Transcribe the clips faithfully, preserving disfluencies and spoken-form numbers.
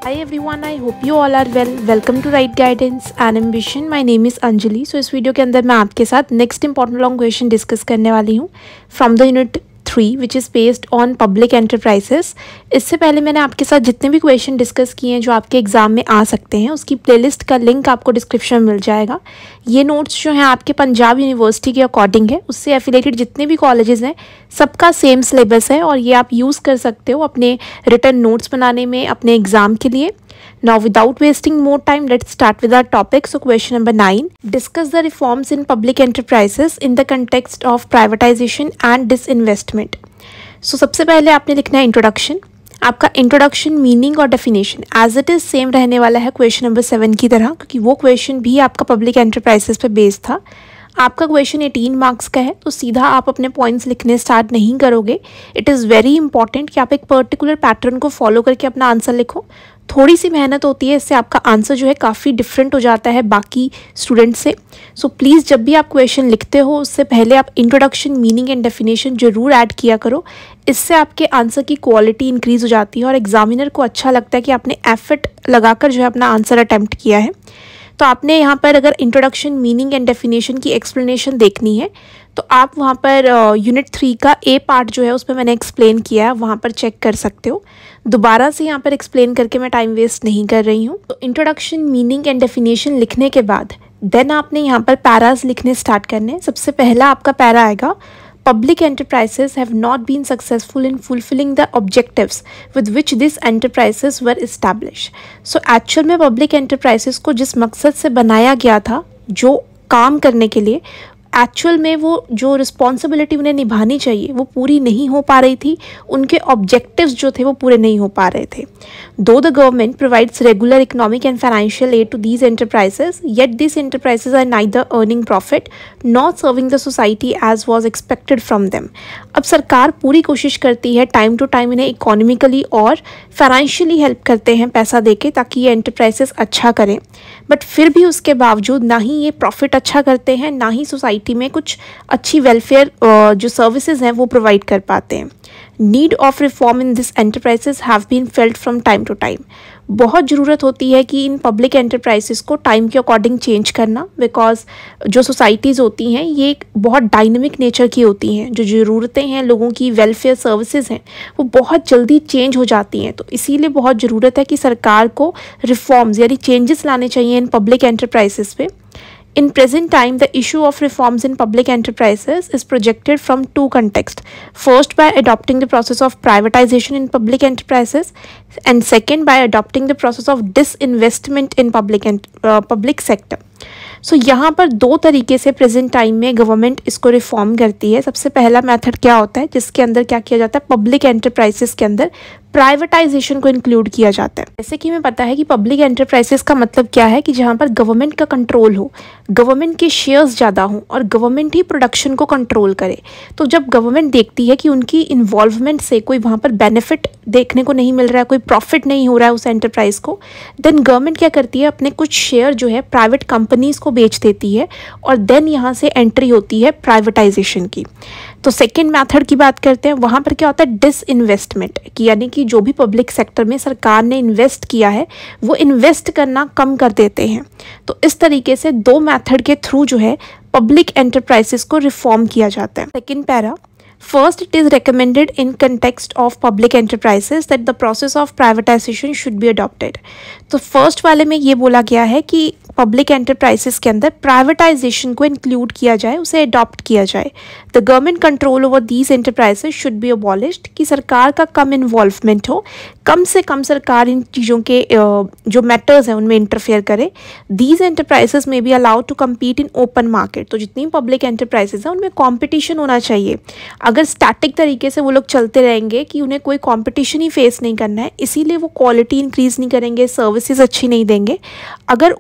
Hi everyone, I hope you all are well. Welcome to Right Guidance and Ambition. My name is Anjali. So इस video के अंदर मैं आपके साथ next important long question discuss करने वाली हूँ from the unit three which is based on public enterprises. इससे पहले मैंने आपके साथ जितने भी क्वेश्चन डिस्कस किए हैं जो आपके एग्जाम में आ सकते हैं उसकी प्लेलिस्ट का लिंक आपको डिस्क्रिप्शन में मिल जाएगा। ये नोट्स जो हैं आपके पंजाब यूनिवर्सिटी के अकॉर्डिंग है, उससे एफिलेटेड जितने भी कॉलेजेस हैं सबका सेम सिलेबस है और ये आप यूज़ कर सकते हो अपने रिटर्न नोट्स बनाने में अपने एग्जाम के लिए। Now, without wasting more time, let's start with our topic. So, question number nine: discuss the reforms in public enterprises in the context of privatization and disinvestment. So, सबसे पहले आपने लिखना है इंट्रोडक्शन। आपका इंट्रोडक्शन मीनिंग और definition as it is same रहने वाला है क्वेश्चन नंबर सेवन की तरह, क्योंकि वो क्वेश्चन भी आपका पब्लिक एंटरप्राइजेस पे बेस्ड था। आपका क्वेश्चन एटीन मार्क्स का है तो सीधा आप अपने पॉइंट्स लिखने स्टार्ट नहीं करोगे। इट इज़ वेरी इंपॉर्टेंट कि आप एक पर्टिकुलर पैटर्न को फॉलो करके अपना आंसर लिखो। थोड़ी सी मेहनत होती है, इससे आपका आंसर जो है काफ़ी डिफरेंट हो जाता है बाकी स्टूडेंट से। सो so, प्लीज़ जब भी आप क्वेश्चन लिखते हो उससे पहले आप इंट्रोडक्शन मीनिंग एंड डेफिनेशन जरूर ऐड किया करो। इससे आपके आंसर की क्वालिटी इंक्रीज़ हो जाती है और एग्जामिनर को अच्छा लगता है कि आपने एफर्ट लगाकर जो है अपना आंसर अटैम्प्ट किया है। तो आपने यहाँ पर अगर इंट्रोडक्शन मीनिंग एंड डेफिनेशन की एक्सप्लेनेशन देखनी है तो आप वहाँ पर यूनिट थ्री का ए पार्ट जो है उस पर मैंने एक्सप्लेन किया है, वहाँ पर चेक कर सकते हो। दोबारा से यहाँ पर एक्सप्लेन करके मैं टाइम वेस्ट नहीं कर रही हूँ। तो इंट्रोडक्शन मीनिंग एंड डेफिनेशन लिखने के बाद देन आपने यहाँ पर पैराज लिखने स्टार्ट करने। सबसे पहला आपका पैरा आएगा, Public enterprises have not been successful in fulfilling the objectives with which these enterprises were established. So actual में public enterprises को जिस मकसद से बनाया गया था, जो काम करने के लिए एक्चुअल में वो जो रिस्पॉन्सिबिलिटी उन्हें निभानी चाहिए वो पूरी नहीं हो पा रही थी, उनके ऑब्जेक्टिव्स जो थे वो पूरे नहीं हो पा रहे थे। Though the government provides regular economic and financial aid to these enterprises, yet this enterprises are neither earning profit not serving the society as was expected from them. अब सरकार पूरी कोशिश करती है टाइम टू टाइम इन्हें economically और financially help करते हैं पैसा देके ताकि ये एंटरप्राइजेस अच्छा करें, बट फिर भी उसके बावजूद ना ही ये प्रॉफिट अच्छा करते हैं ना ही सोसाइटी में कुछ अच्छी वेलफेयर जो सर्विसेज हैं वो प्रोवाइड कर पाते हैं। Need of reform in this enterprises have been felt from time to time. बहुत ज़रूरत होती है कि इन पब्लिक एंटरप्राइजेस को टाइम के अकॉर्डिंग चेंज करना, बिकॉज जो सोसाइटीज़ होती हैं ये बहुत डायनेमिक नेचर की होती हैं। जो ज़रूरतें हैं लोगों की, वेलफेयर सर्विसेज हैं, वो बहुत जल्दी चेंज हो जाती हैं। तो इसीलिए बहुत ज़रूरत है कि सरकार को रिफॉर्म्स यानी चेंजेस लाने चाहिए इन पब्लिक एंटरप्राइजेस पे। In present time, the issue of reforms in public enterprises is projected from two contexts. First, by adopting the process of privatization in public enterprises, and second, by adopting the process of disinvestment in public and uh, public sector. So so, यहाँ पर दो तरीके से present time में government इसको reform करती है। सबसे पहला मेथड क्या होता है जिसके अंदर क्या किया जाता है, पब्लिक एंटरप्राइजेस के अंदर प्राइवेटाइजेशन को इंक्लूड किया जाता है। जैसे कि हमें पता है कि पब्लिक एंटरप्राइजेस का मतलब क्या है कि जहाँ पर गवर्नमेंट का कंट्रोल हो, गवर्नमेंट के शेयर्स ज़्यादा हों और गवर्नमेंट ही प्रोडक्शन को कंट्रोल करे। तो जब गवर्नमेंट देखती है कि उनकी इन्वॉल्वमेंट से कोई वहाँ पर बेनिफिट देखने को नहीं मिल रहा है, कोई प्रॉफिट नहीं हो रहा है उस एंटरप्राइज को, देन गवर्नमेंट क्या करती है, अपने कुछ शेयर जो है प्राइवेट कंपनीज़ को बेच देती है और देन यहाँ से एंट्री होती है प्राइवेटाइजेशन की। तो सेकेंड मेथड की बात करते हैं, वहाँ पर क्या होता है, डिसइन्वेस्टमेंट की, यानी कि जो भी पब्लिक सेक्टर में सरकार ने इन्वेस्ट किया है वो इन्वेस्ट करना कम कर देते हैं। तो इस तरीके से दो मेथड के थ्रू जो है पब्लिक एंटरप्राइजेस को रिफॉर्म किया जाता है। Second para, First, it is recommended in context of public enterprises that the process of privatization should be adopted. तो फर्स्ट वाले में ये बोला गया है कि पब्लिक एंटरप्राइजेस के अंदर प्राइवेटाइजेशन को इंक्लूड किया जाए, उसे अडॉप्ट किया जाए। The government control over these enterprises should be abolished, कि सरकार का कम इन्वॉल्वमेंट हो, कम से कम सरकार इन चीज़ों के जो मैटर्स हैं उनमें इंटरफेयर करे। These enterprises may be allowed to compete in open market. तो जितनी पब्लिक एंटरप्राइजेस हैं उनमें कॉम्पिटिशन होना चाहिए। अगर स्टैटिक तरीके से वो लोग चलते रहेंगे कि उन्हें कोई कंपटीशन ही फेस नहीं करना है, इसीलिए वो क्वालिटी इंक्रीज़ नहीं करेंगे, सर्विसेज अच्छी नहीं देंगे। अगर ओपन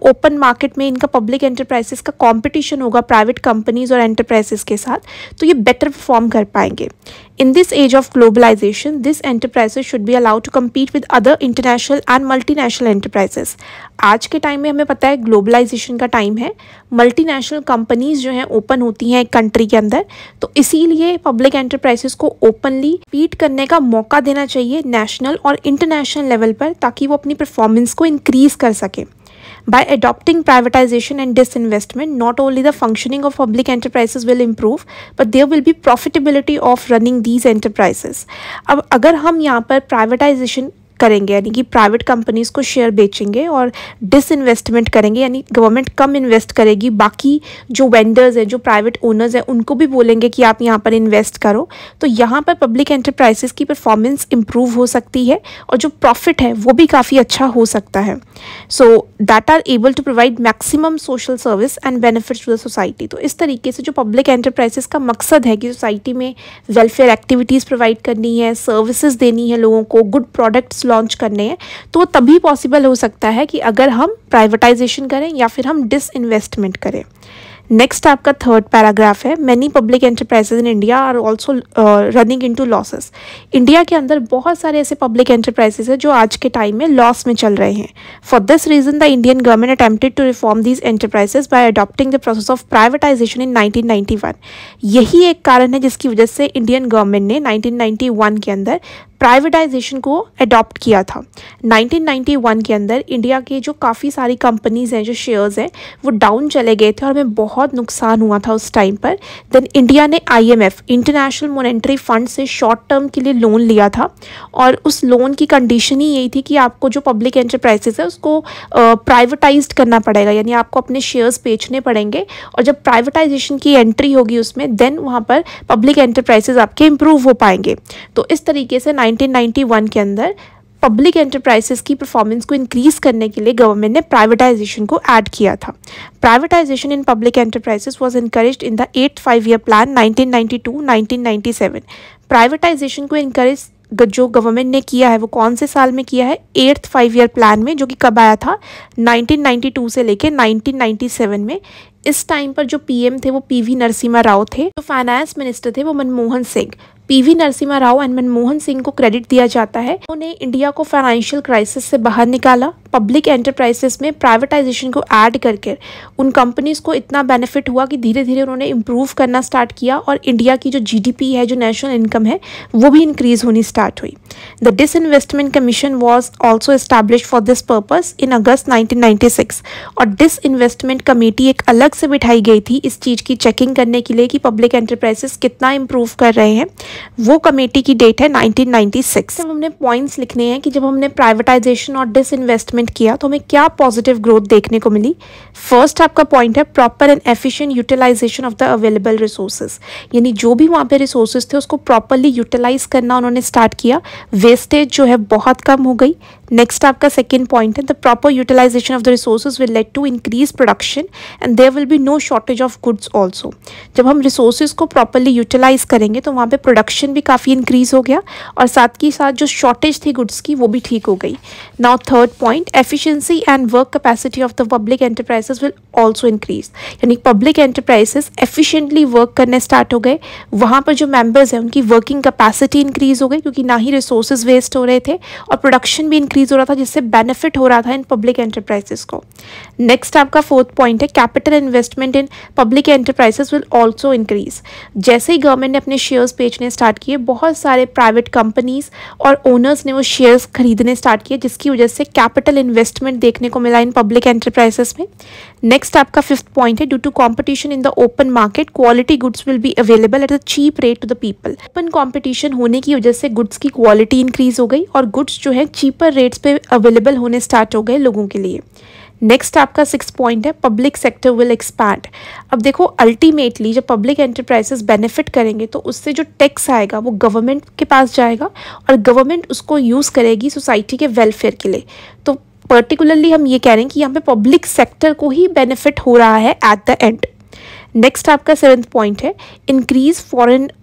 मार्केट में इनका पब्लिक एंटरप्राइजेस का कंपटीशन होगा प्राइवेट कंपनीज और एंटरप्राइजेस के साथ, तो ये बेटर परफॉर्म कर पाएंगे। In this age of globalization, these enterprises should be allowed to compete with other international and multinational enterprises. आज के टाइम में हमें पता है ग्लोबलाइजेशन का टाइम है, मल्टीनेशनल कंपनीज जो हैं ओपन होती हैं एक कंट्री के अंदर, तो इसीलिए पब्लिक एंटरप्राइजेस को ओपनली compete करने का मौका देना चाहिए नेशनल और इंटरनेशनल लेवल पर, ताकि वो अपनी परफॉर्मेंस को इंक्रीज कर सके। By adopting privatization and disinvestment, not only the functioning of public enterprises will improve, but there will be profitability of running these enterprises. अब अगर हम यहाँ पर privatization करेंगे यानी कि प्राइवेट कंपनीज को शेयर बेचेंगे और डिसइन्वेस्टमेंट करेंगे, यानी गवर्नमेंट कम इन्वेस्ट करेगी, बाकी जो वेंडर्स हैं, जो प्राइवेट ओनर्स हैं, उनको भी बोलेंगे कि आप यहाँ पर इन्वेस्ट करो, तो यहाँ पर पब्लिक एंटरप्राइजेस की परफॉर्मेंस इंप्रूव हो सकती है और जो प्रॉफिट है वो भी काफ़ी अच्छा हो सकता है। So that are able to provide maximum social service and benefits to the society. तो इस तरीके से जो पब्लिक एंटरप्राइजेस का मकसद है कि सोसाइटी में वेलफेयर एक्टिविटीज़ प्रोवाइड करनी है, सर्विसेज देनी है लोगों को, गुड प्रोडक्ट्स लॉन्च करने हैं, तो तभी पॉसिबल हो सकता है कि अगर हम प्राइवेटाइजेशन करें या फिर हम डिसइन्वेस्टमेंट करें। नेक्स्ट आपका थर्ड पैराग्राफ है, many public enterprises in India are also running into losses. India के अंदर बहुत सारे ऐसे पब्लिक एंटरप्राइजेज हैं जो आज के टाइम में लॉस में चल रहे हैं। For this reason the Indian government attempted to reform these enterprises by adopting the process of privatisation in nineteen ninety one. यही एक कारण है जिसकी वजह से इंडियन गवर्नमेंट ने नाइनटीन नाइंटी वन के अंदर प्राइवेटाइजेशन को अडॉप्ट किया था। नाइनटीन नाइंटी वन के अंदर इंडिया के जो काफ़ी सारी कंपनीज़ हैं, जो शेयर्स हैं, वो डाउन चले गए थे और हमें बहुत नुकसान हुआ था उस टाइम पर। देन इंडिया ने आईएमएफ इंटरनेशनल मॉनेटरी फंड से शॉर्ट टर्म के लिए लोन लिया था और उस लोन की कंडीशन ही यही थी कि आपको जो पब्लिक एंटरप्राइजेस है उसको प्राइवेटाइज्ड करना पड़ेगा, यानी आपको अपने शेयर्स बेचने पड़ेंगे और जब प्राइवेटाइजेशन की एंट्री होगी उसमें, देन वहाँ पर पब्लिक एंटरप्राइजेस आपके इम्प्रूव हो पाएंगे। तो इस तरीके से नाइनटीन नाइंटी वन के अंदर पब्लिक एंटरप्राइजेस की परफॉर्मेंस को इंक्रीज करने के लिए गवर्नमेंट ने प्राइवेटाइजेशन को ऐड किया था। Privatisation in public enterprises was encouraged in the eighth five year plan nineteen ninety two nineteen ninety seven. Privatisation को इनकरेज जो गवर्नमेंट ने किया है वो कौन से साल में किया है? एट्थ फाइव ईयर प्लान में, जो कि कब आया था? नाइनटीन नाइंटी टू से लेकर नाइनटीन नाइंटी सेवन में। इस टाइम पर जो पीएम थे वो पीवी नरसिम्हा राव थे, जो फाइनेंस मिनिस्टर थे वो मनमोहन सिंह। पीवी नरसिम्हा राव एंड मनमोहन सिंह को क्रेडिट दिया जाता है, उन्होंने इंडिया को फाइनेंशियल क्राइसिस से बाहर निकाला। पब्लिक एंटरप्राइजेस में प्राइवेटाइजेशन को ऐड करके उन कंपनीज को इतना बेनिफिट हुआ कि धीरे धीरे उन्होंने इम्प्रूव करना स्टार्ट किया और इंडिया की जो जीडीपी है, जो नेशनल इनकम है, वो भी इंक्रीज होनी स्टार्ट हुई। The disinvestment commission was also establish for this purpose in August nineteen ninety six. और डिसइन्वेस्टमेंट कमेटी एक अलग से बिठाई गई थी इस चीज़ की चेकिंग करने के लिए कि पब्लिक एंटरप्राइजेस कितना इम्प्रूव कर रहे हैं। वो कमेटी की डेट है नाइनटीन नाइंटी सिक्स। जब हमने पॉइंट्स लिखने हैं कि जब हमने प्राइवेटाइजेशन और डिसइन्वेस्टमेंट किया तो हमें क्या पॉजिटिव ग्रोथ देखने को मिली। फर्स्ट आपका पॉइंट है proper and efficient utilization of the available resources, यानी जो भी वहाँ पे रिसोर्सेज थे उसको प्रॉपरली यूटिलाइज करना उन्होंने स्टार्ट किया। वेस्टेज जो है बहुत कम हो गई। नेक्स्ट आपका सेकेंड पॉइंट है the proper utilization of the resources will lead to increase production and there will be no shortage of goods also. जब हम रिसोर्सेज को प्रॉपरली यूटिलाइज करेंगे तो वहाँ पे प्रोडक्शन भी काफ़ी इंक्रीज हो गया और साथ के साथ जो शॉर्टेज थी गुड्स की वो भी ठीक हो गई। Now third point, efficiency and work capacity of the public enterprises will also increase, यानी पब्लिक एंटरप्राइजेस एफिशिएंटली वर्क करने स्टार्ट हो गए। वहाँ पर जो मेंबर्स हैं उनकी वर्किंग कैपेसिटी इंक्रीज हो गई क्योंकि ना ही रिसोर्सेज वेस्ट हो रहे थे और प्रोडक्शन भी इंक्रीज हो रहा था, जिससे बेनिफिट हो रहा था इन पब्लिक एंटरप्राइजेस को। नेक्स्ट आपका फोर्थ पॉइंट है capital investment in public enterprises will also increase. जैसे ही गवर्नमेंट ने अपने शेयर्स बेचने स्टार्ट किए, बहुत सारे प्राइवेट कंपनीज और ओनर्स ने वो शेयर्स खरीदने स्टार्ट किए, जिसकी वजह से कैपिटल इन्वेस्टमेंट देखने को मिला इन पब्लिक एंटरप्राइजेस में। नेक्स्ट आपका फिफ्थ पॉइंट है due to competition in the open market quality goods will be available at a cheap rate to the people. Open competition होने की वजह से गुड्स की क्वालिटी इंक्रीज हो गई और गुड्स जो है चीपर रेट्स पे अवेलेबल होने स्टार्ट हो गए लोगों के लिए। नेक्स्ट आपका सिक्स पॉइंट है पब्लिक सेक्टर विल एक्सपैंड। अब देखो अल्टीमेटली जब पब्लिक एंटरप्राइजेस बेनिफिट करेंगे तो उससे जो टैक्स आएगा वो गवर्नमेंट के पास जाएगा और गवर्नमेंट उसको यूज़ करेगी सोसाइटी के वेलफेयर के लिए। तो पर्टिकुलरली हम ये कह रहे हैं कि यहाँ पे पब्लिक सेक्टर को ही बेनिफिट हो रहा है एट द एंड। नेक्स्ट आपका सेवेंथ पॉइंट है increase foreign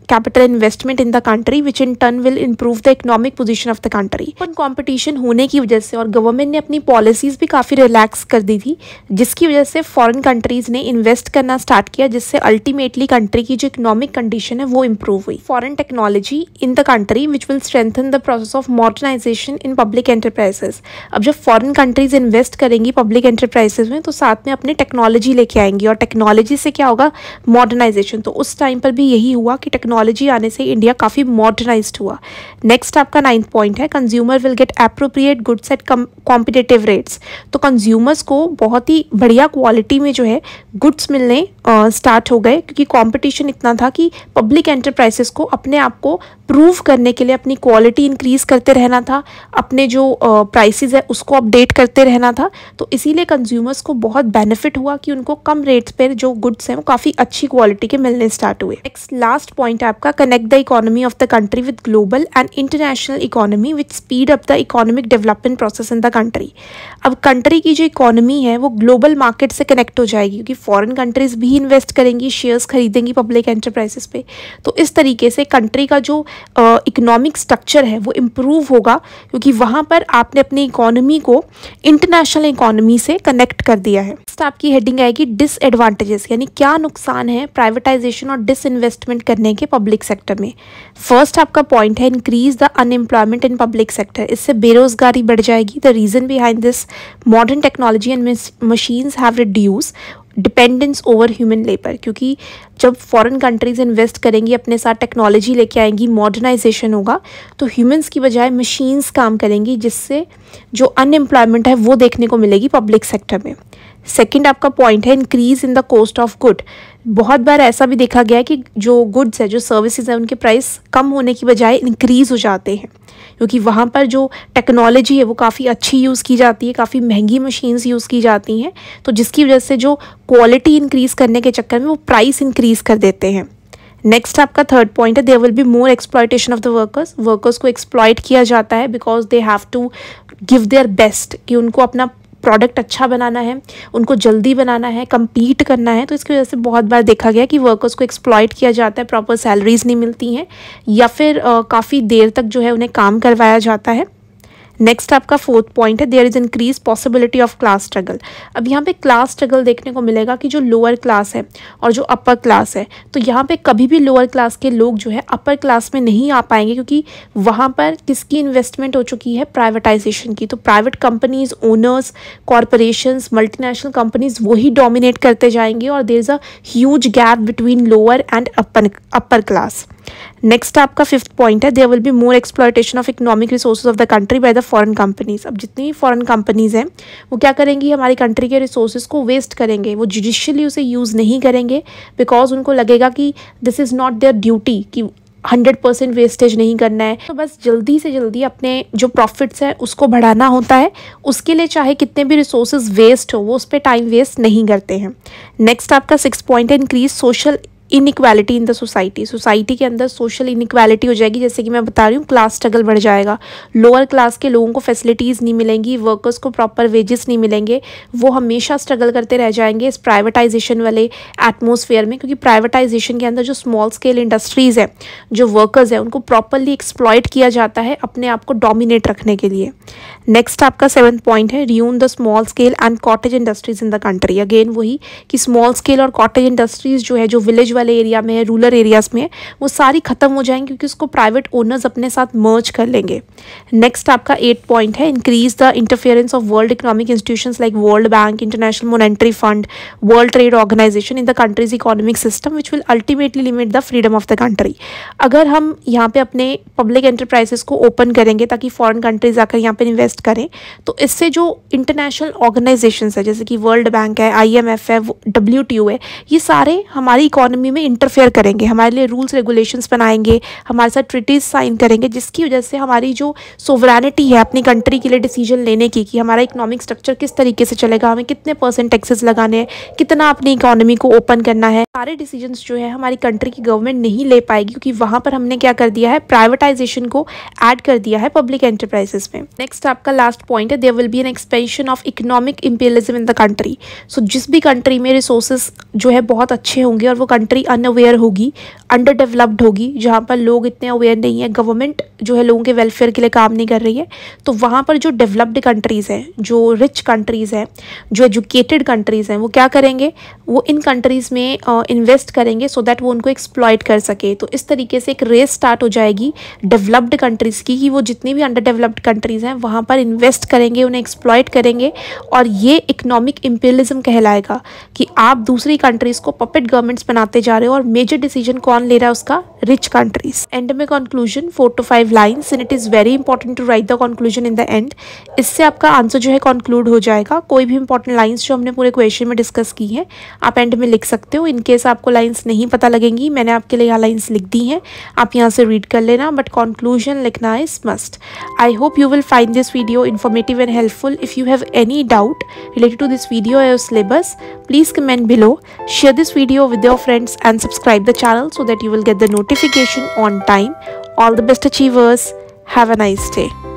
capital investment in the country, which in turn will improve the economic position of the country. Open competition होने की वजह से और गवर्नमेंट ने अपनी पॉलिसीज भी काफ़ी रिलैक्स कर दी थी, जिसकी वजह से फॉरेन कंट्रीज ने इन्वेस्ट करना स्टार्ट किया, जिससे अल्टीमेटली कंट्री की जो इकोनॉमिक कंडीशन है वो इम्प्रूव हुई. Foreign technology in the country which will strengthen the process of modernization in public enterprises. अब जब फॉरेन कंट्रीज इन्वेस्ट करेंगी पब्लिक एंटरप्राइजेस में तो साथ में अपनी टेक्नोलॉजी लेके आएंगी, और टेक्नोलॉजी से क्या होगा, मॉडर्नाइजेशन. तो उस टाइम पर भी यही हुआ कि टेक्नोलॉजी आने से इंडिया काफ़ी मॉडर्नाइज्ड हुआ. नेक्स्ट आपका नाइन्थ पॉइंट है, consumer will get appropriate goods at competitive rates. तो कंज्यूमर्स को बहुत ही बढ़िया क्वालिटी में जो है गुड्स मिलने स्टार्ट हो गए, क्योंकि कंपटीशन इतना था कि पब्लिक एंटरप्राइजेस को अपने आप को प्रूव करने के लिए अपनी क्वालिटी इंक्रीज करते रहना था, अपने जो प्राइसेस है उसको अपडेट करते रहना था. तो इसीलिए कंज्यूमर्स को बहुत बेनिफिट हुआ कि उनको कम रेट्स पर जो गुड्स हैं वो काफ़ी अच्छी क्वालिटी के मिलने स्टार्ट हुए. नेक्स्ट लास्ट पॉइंट है आपका, connect the economy of the country with global and international economy which speed up the economic development process in the country. अब कंट्री की जो इकोनॉमी है वो ग्लोबल मार्केट से कनेक्ट हो जाएगी, क्योंकि फॉरेन कंट्रीज भी इन्वेस्ट करेंगी, शेयर्स खरीदेंगी पब्लिक एंटरप्राइजेस पे. तो इस तरीके से कंट्री का जो इकोनॉमिक uh, स्ट्रक्चर है वो इम्प्रूव होगा, क्योंकि वहाँ पर आपने अपनी इकोनॉमी को इंटरनेशनल इकोनॉमी से कनेक्ट कर दिया है. नेक्स्ट आपकी हेडिंग आएगी डिसएडवांटेजेस, यानी क्या नुकसान है प्राइवेटाइजेशन और डिसइन्वेस्टमेंट करने के पब्लिक सेक्टर में. फर्स्ट आपका पॉइंट है, increase the unemployment in public sector. इससे बेरोजगारी बढ़ जाएगी. The reason behind this, modern technology and machines have reduce dependence over human labour. क्योंकि जब फॉरेन कंट्रीज इन्वेस्ट करेंगी, अपने साथ टेक्नोलॉजी लेके आएंगी, मॉडर्नाइजेशन होगा, तो ह्यूमंस की बजाय मशीन्स काम करेंगी, जिससे जो अनएम्प्लॉयमेंट है वो देखने को मिलेगी पब्लिक सेक्टर में. सेकंड आपका पॉइंट है, increase in the cost of good. बहुत बार ऐसा भी देखा गया है कि जो गुड्स है, जो सर्विसेज है, उनके प्राइस कम होने की बजाय इंक्रीज हो जाते हैं, क्योंकि वहाँ पर जो टेक्नोलॉजी है वो काफ़ी अच्छी यूज़ की जाती है, काफ़ी महंगी मशीन्स यूज़ की जाती हैं, तो जिसकी वजह से जो क्वालिटी इंक्रीज़ करने के चक्कर में वो प्राइस इंक्रीज़ कर देते हैं. नेक्स्ट आपका थर्ड पॉइंट है, there will be more exploitation of the workers. Workers को एक्सप्लॉयट किया जाता है because they have to give their best, कि उनको अपना प्रोडक्ट अच्छा बनाना है, उनको जल्दी बनाना है, compete करना है. तो इसकी वजह से बहुत बार देखा गया कि वर्कर्स को एक्सप्लॉयट किया जाता है, प्रॉपर सैलरीज नहीं मिलती हैं, या फिर काफ़ी देर तक जो है उन्हें काम करवाया जाता है. नेक्स्ट आपका फोर्थ पॉइंट है, there is increase possibility of class struggle. अब यहाँ पे क्लास स्ट्रगल देखने को मिलेगा कि जो लोअर क्लास है और जो अपर क्लास है, तो यहाँ पे कभी भी लोअर क्लास के लोग जो है अपर क्लास में नहीं आ पाएंगे, क्योंकि वहाँ पर किसकी इन्वेस्टमेंट हो चुकी है, प्राइवेटाइजेशन की. तो private companies, owners, corporations, multinational companies वही डोमिनेट करते जाएंगे, और there is a huge gap between lower and upper upper class. Next आपका फिफ्थ पॉइंट है, there will be more exploitation of economic resources of the country by the foreign companies. अब जितनी भी foreign companies हैं वो क्या करेंगी, हमारी कंट्री के रिसोर्सेज को वेस्ट करेंगे, वो जुडिशियली उसे यूज़ नहीं करेंगे, बिकॉज उनको लगेगा कि this is not their duty, कि हंड्रेड परसेंट वेस्टेज नहीं करना है. तो बस जल्दी से जल्दी अपने जो प्रॉफिट्स हैं उसको बढ़ाना होता है, उसके लिए चाहे कितने भी रिसोर्सेज वेस्ट हो वो उस पर टाइम वेस्ट नहीं करते हैं. नेक्स्ट आपका सिक्स पॉइंट है, increase social inequality in the society. Society के अंदर सोशल इनइक्वालिटी हो जाएगी, जैसे कि मैं बता रही हूँ क्लास स्ट्रगल बढ़ जाएगा. लोअर क्लास के लोगों को फैसिलिटीज़ नहीं मिलेंगी, वर्कर्स को प्रॉपर वेजेस नहीं मिलेंगे, वो हमेशा स्ट्रगल करते रह जाएंगे इस प्राइवेटाइजेशन वाले एटमोसफेयर में, क्योंकि प्राइवेटाइजेशन के अंदर जो स्मॉल स्केल इंडस्ट्रीज़ है, जो वर्कर्स हैं, उनको प्रॉपरली एक्सप्लॉयट किया जाता है अपने आप को डोमिनेट रखने के लिए. नेक्स्ट आपका सेवन्थ पॉइंट है, ruin the small scale and cottage industries in the country. Again वही कि स्मॉल स्केल और कॉटेज इंडस्ट्रीज जो है, जो विलेज वाले एरिया में है, रूरल एरियाज में है, वो सारी खत्म हो जाएंगी, क्योंकि उसको प्राइवेट ओनर्स अपने साथ मर्ज कर लेंगे. नेक्स्ट आपका एट पॉइंट है, increase the interference of world economic institutions like world bank, international monetary fund, world trade organization in the country's economic system which will ultimately limit the freedom of the country. अगर हम यहाँ पे अपने public enterprises को open करेंगे ताकि foreign countries आकर यहाँ पे इन्वेस्ट करें, तो इससे जो इंटरनेशनल ऑर्गेनाइजेशंस है, जैसे कि वर्ल्ड बैंक है, आई एम एफ है, डब्ल्यू टी ओ है, ये सारे हमारी इकोनॉमी में इंटरफेयर करेंगे, हमारे लिए रूल्स रेगुलेशंस बनाएंगे, हमारे साथ ट्रीटीज साइन करेंगे, जिसकी वजह से हमारी जो सोवरेनिटी है अपनी कंट्री के लिए डिसीजन लेने की, कि हमारा इकोनॉमिक स्ट्रक्चर किस तरीके से चलेगा, हमें कितने परसेंट टैक्सेस लगाने हैं, कितना अपनी इकोनॉमी को ओपन करना है, सारे डिसीजंस जो है हमारी कंट्री की गवर्नमेंट नहीं ले पाएगी, क्योंकि वहाँ पर हमने क्या कर दिया है, प्राइवेटाइजेशन को ऐड कर दिया है पब्लिक एंटरप्राइजेस में। नेक्स्ट आपका लास्ट पॉइंट है, there will be an expansion of economic imperialism in the country. So जिस भी कंट्री में रिसोर्सेज जो है बहुत अच्छे होंगे और वो कंट्री अनअवेयर होगी, अंडर डेवलप्ड होगी, जहाँ पर लोग इतने अवेयर नहीं है, गवर्नमेंट जो है लोगों के वेलफेयर के लिए काम नहीं कर रही है, तो वहाँ पर जो डेवलप्ड कंट्रीज़ हैं, जो रिच कंट्रीज़ हैं, जो एजुकेटेड कंट्रीज़ हैं, वो क्या करेंगे, वो इन कंट्रीज़ में इन्वेस्ट uh, करेंगे सो दैट वो उनको एक्सप्लॉइट कर सके। तो इस तरीके से एक रेस स्टार्ट हो जाएगी डेवलप्ड कंट्रीज़ की कि वो जितनी भी अंडर डेवलप्ड कंट्रीज़ हैं वहाँ पर इन्वेस्ट करेंगे, उन्हें एक्सप्लॉइट करेंगे, और ये इकोनॉमिक इंपीरियलिज्म कहलाएगा कि आप दूसरी कंट्रीज़ को पपेट गवर्नमेंट्स बनाते जा रहे हो और मेजर डिसीजन कौन ले रहा है, उसका रिच कंट्रीज। एंड में conclusion four to five lines and it is very important to write the conclusion in the end. इससे आपका आंसर जो है कंक्लूड हो जाएगा। कोई भी इंपॉर्टेंट लाइन्स जो हमने पूरे क्वेश्चन में डिस्कस की हैं आप एंड में लिख सकते हो। इनकेस आपको लाइन्स नहीं पता लगेंगी, मैंने आपके लिए यहाँ लाइन्स लिख दी हैं, आप यहाँ से रीड कर लेना, बट कंक्लूजन लिखना is must. I hope you will find this video informative and helpful. If you have any doubt related to this video or your syllabus, please comment below. Share this video with your friends and subscribe the channel so that you will get the notification on time. All the best achievers. Have a nice day.